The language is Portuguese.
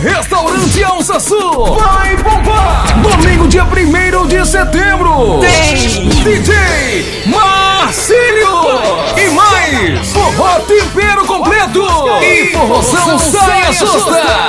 Restaurante Alça Sul vai bombar. Domingo, dia 1º de setembro. Tem DJ Marcílio e mais forró tempero completo e forrozão saia justa.